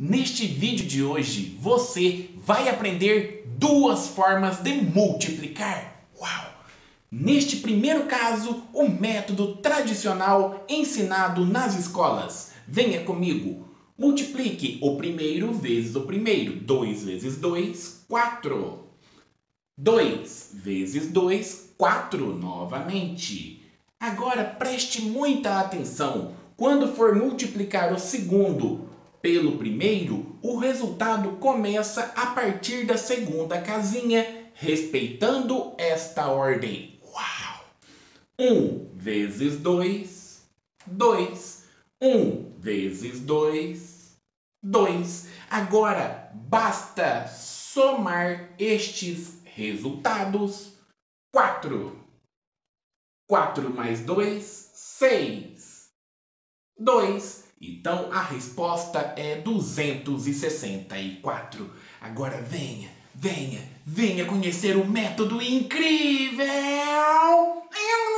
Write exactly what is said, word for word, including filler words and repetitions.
Neste vídeo de hoje, você vai aprender duas formas de multiplicar. Uau! Neste primeiro caso, o método tradicional ensinado nas escolas. Venha comigo. Multiplique o primeiro vezes o primeiro. dois vezes dois, quatro. dois vezes dois, quatro novamente. Agora preste muita atenção. Quando for multiplicar o segundo pelo primeiro, o resultado começa a partir da segunda casinha, respeitando esta ordem. Uau! um vezes dois, dois. um vezes dois, dois. Agora basta somar estes resultados. quatro. quatro mais dois, seis. dois. Então a resposta é duzentos e sessenta e quatro. Agora venha, venha, venha conhecer o método incrível!